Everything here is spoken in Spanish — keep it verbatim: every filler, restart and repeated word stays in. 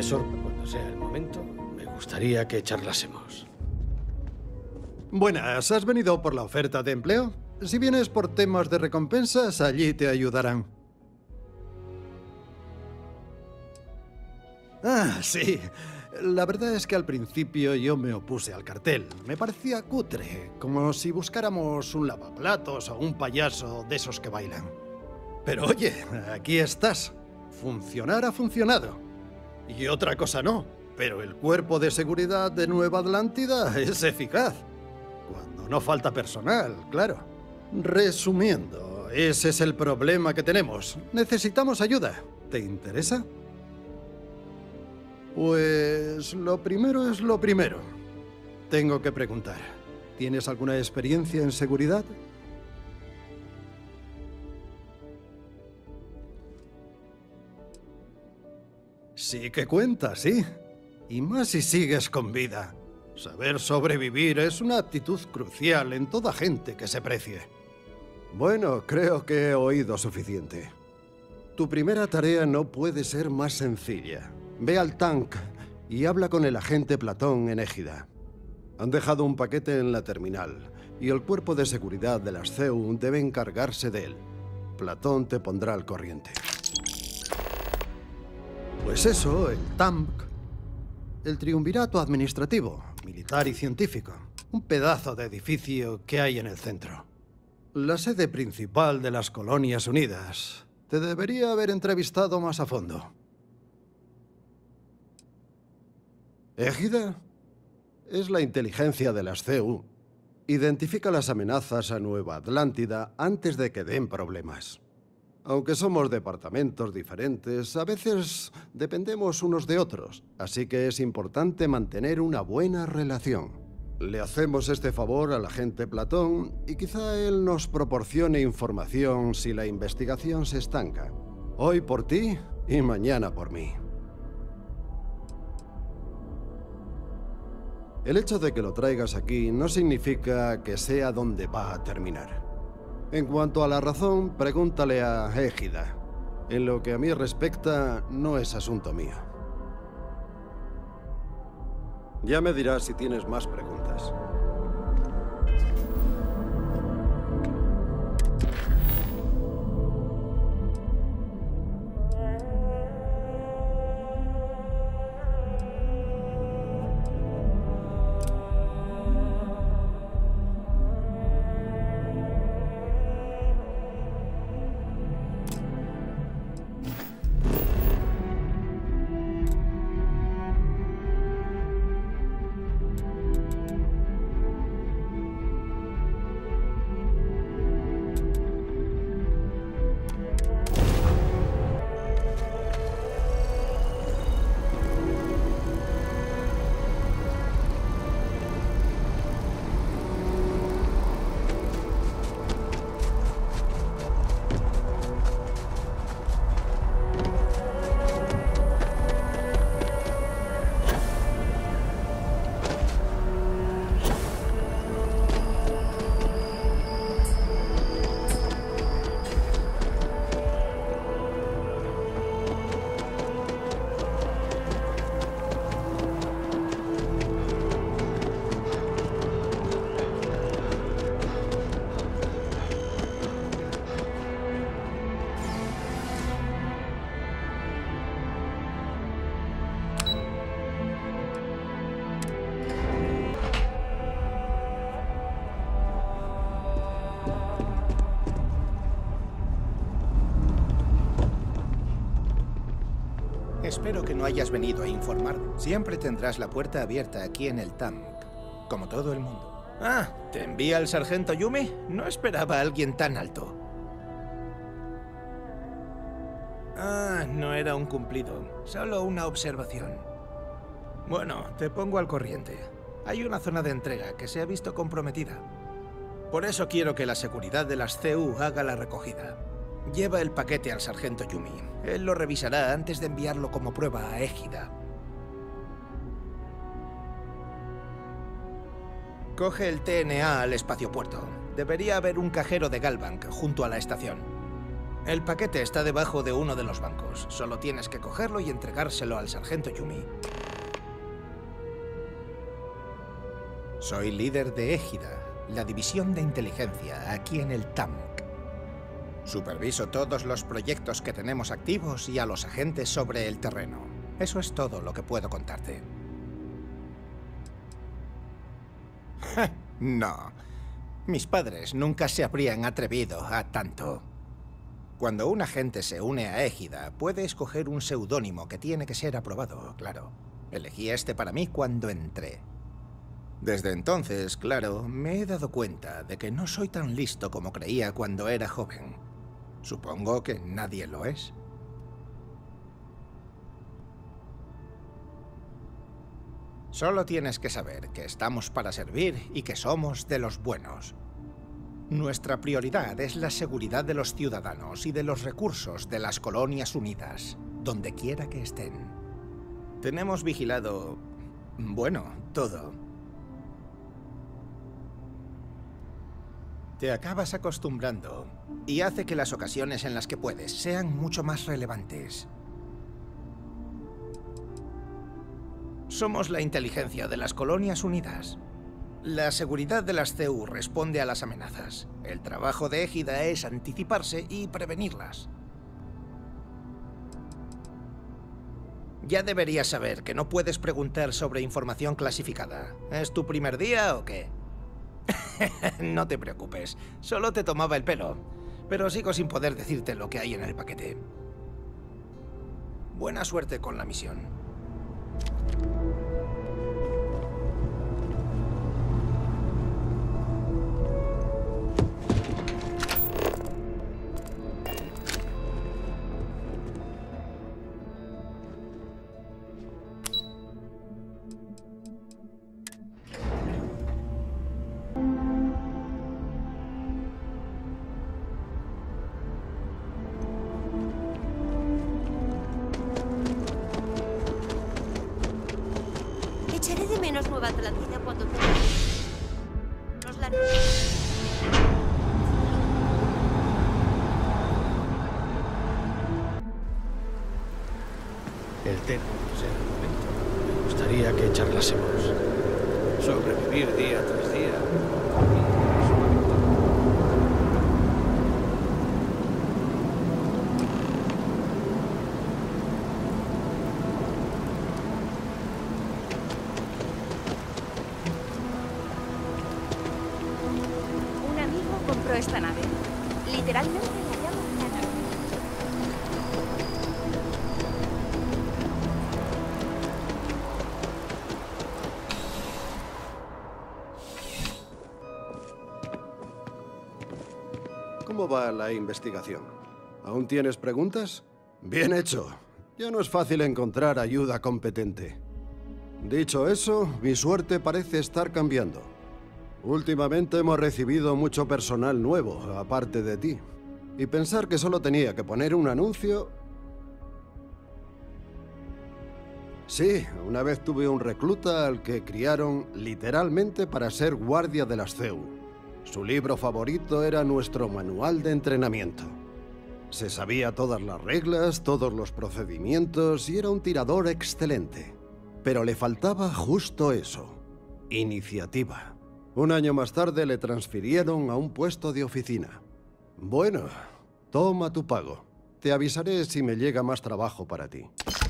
sorprende cuando sea el momento. Me gustaría que charlásemos. Buenas, ¿has venido por la oferta de empleo? Si vienes por temas de recompensas, allí te ayudarán. Ah, sí. La verdad es que al principio yo me opuse al cartel. Me parecía cutre, como si buscáramos un lavaplatos o un payaso de esos que bailan. Pero oye, aquí estás. Funcionar ha funcionado. Y otra cosa no, pero el cuerpo de seguridad de Nueva Atlántida es eficaz. Cuando no falta personal, claro. Resumiendo, ese es el problema que tenemos. Necesitamos ayuda. ¿Te interesa? Pues lo primero es lo primero. Tengo que preguntar. ¿Tienes alguna experiencia en seguridad? Sí que cuenta, sí. Y más si sigues con vida. Saber sobrevivir es una actitud crucial en toda gente que se precie. Bueno, creo que he oído suficiente. Tu primera tarea no puede ser más sencilla. Ve al tank y habla con el agente Platón en Égida. Han dejado un paquete en la terminal y el cuerpo de seguridad de las C E U debe encargarse de él. Platón te pondrá al corriente. Pues eso, el T A M C, el triunvirato administrativo, militar y científico. Un pedazo de edificio que hay en el centro. La sede principal de las Colonias Unidas. Te debería haber entrevistado más a fondo. Égida es la inteligencia de las C E U. Identifica las amenazas a Nueva Atlántida antes de que den problemas. Aunque somos departamentos diferentes, a veces dependemos unos de otros, así que es importante mantener una buena relación. Le hacemos este favor al agente Platón y quizá él nos proporcione información si la investigación se estanca. Hoy por ti y mañana por mí. El hecho de que lo traigas aquí no significa que sea donde va a terminar. En cuanto a la razón, pregúntale a Égida. En lo que a mí respecta, no es asunto mío. Ya me dirás si tienes más preguntas. Espero que no hayas venido a informar. Siempre tendrás la puerta abierta aquí en el T A M C, como todo el mundo. Ah, ¿te envía el sargento Yumi? No esperaba a alguien tan alto. Ah, no era un cumplido, solo una observación. Bueno, te pongo al corriente. Hay una zona de entrega que se ha visto comprometida. Por eso quiero que la seguridad de las C E U haga la recogida. Lleva el paquete al sargento Yumi. Él lo revisará antes de enviarlo como prueba a Égida. Coge el T N A al espaciopuerto. Debería haber un cajero de Galbank junto a la estación. El paquete está debajo de uno de los bancos. Solo tienes que cogerlo y entregárselo al sargento Yumi. Soy líder de Égida, la división de inteligencia aquí en el T A M C. Superviso todos los proyectos que tenemos activos y a los agentes sobre el terreno. Eso es todo lo que puedo contarte. No. Mis padres nunca se habrían atrevido a tanto. Cuando un agente se une a Égida, puede escoger un seudónimo que tiene que ser aprobado, claro. Elegí este para mí cuando entré. Desde entonces, claro, me he dado cuenta de que no soy tan listo como creía cuando era joven. Supongo que nadie lo es. Solo tienes que saber que estamos para servir y que somos de los buenos. Nuestra prioridad es la seguridad de los ciudadanos y de los recursos de las Colonias Unidas, donde quiera que estén. Tenemos vigilado, bueno, todo. Te acabas acostumbrando y hace que las ocasiones en las que puedes sean mucho más relevantes. Somos la inteligencia de las Colonias Unidas. La seguridad de las C U responde a las amenazas. El trabajo de Égida es anticiparse y prevenirlas. Ya deberías saber que no puedes preguntar sobre información clasificada. ¿Es tu primer día o qué? No te preocupes, solo te tomaba el pelo. Pero sigo sin poder decirte lo que hay en el paquete. Buena suerte con la misión. Echaré de menos Nueva Atlántida cuando te... Nos la... El tema sea el momento. Me gustaría que charlásemos. Sobrevivir día tras día. Un amigo compró esta nave. Literalmente la llaman la nave. ¿Cómo va la investigación? ¿Aún tienes preguntas? Bien hecho. Ya no es fácil encontrar ayuda competente. Dicho eso, mi suerte parece estar cambiando. Últimamente hemos recibido mucho personal nuevo, aparte de ti. Y pensar que solo tenía que poner un anuncio... Sí, una vez tuve un recluta al que criaron literalmente para ser guardia de las C U. Su libro favorito era nuestro manual de entrenamiento. Se sabía todas las reglas, todos los procedimientos y era un tirador excelente. Pero le faltaba justo eso, iniciativa. Un año más tarde le transfirieron a un puesto de oficina. Bueno, toma tu pago. Te avisaré si me llega más trabajo para ti.